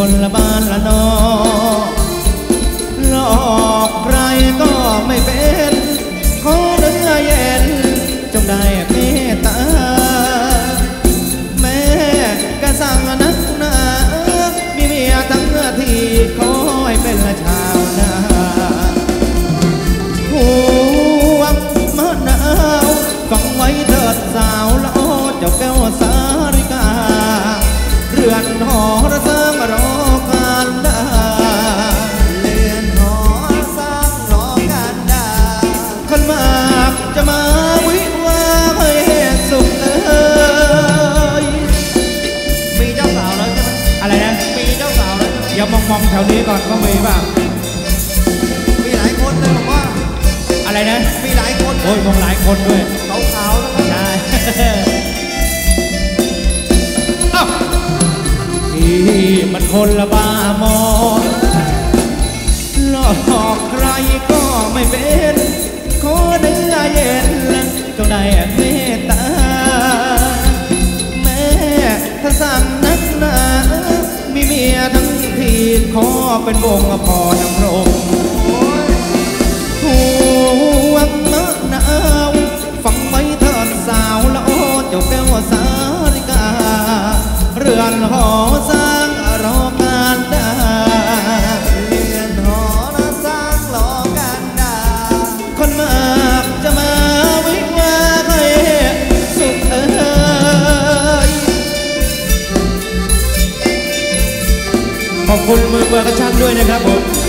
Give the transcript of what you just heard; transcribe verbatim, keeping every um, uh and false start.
คนละบ้านละนอหลอกใครก็ไม่เป็นขอเนื้อเย็นจงได้เมตตาแม่ก็สั่งนักหนามีเมียทั้งทีขอให้เป็นชาวนาห่วงมะนาวฟังไว้เถิดสาวละโอเจ้าแก้วสาริกาเรือนหอระสร้างรอการดาเรือนหอสร้างรอการดาคนมากจะมาวิวาให้สุขเลยมีเจ้าสาวแล้วใช่ไหมอะไรนะมีเจ้าสาวแล้วอย่ามองมองแถวนี้ก่อนก็มีป่ะมีหลายคนเลยบอกว่าอะไรนะมีหลายคนโอ้ยมองหลายคนด้วยขาวๆแล้วใช่ที่มันคนละบ้ามอหลอกใครก็ไม่เป็นขอเนื้อเย็นจงได้เมตตาแม่ถ้าสั่งนักหนามีเมียทั้งทีขอเป็นวงพอน้ำรงห่วงมะนาวฟังไว้เถิดสาวละโอเจ้าแก้วสาริกาเรือนหอสร้างรอการดาเรือนหอนะสร้างรอการดาคนมากจะมาวิวาให้สุขเอ่ยขอบคุณมือเบอร์กระชั้นด้วยนะครับผม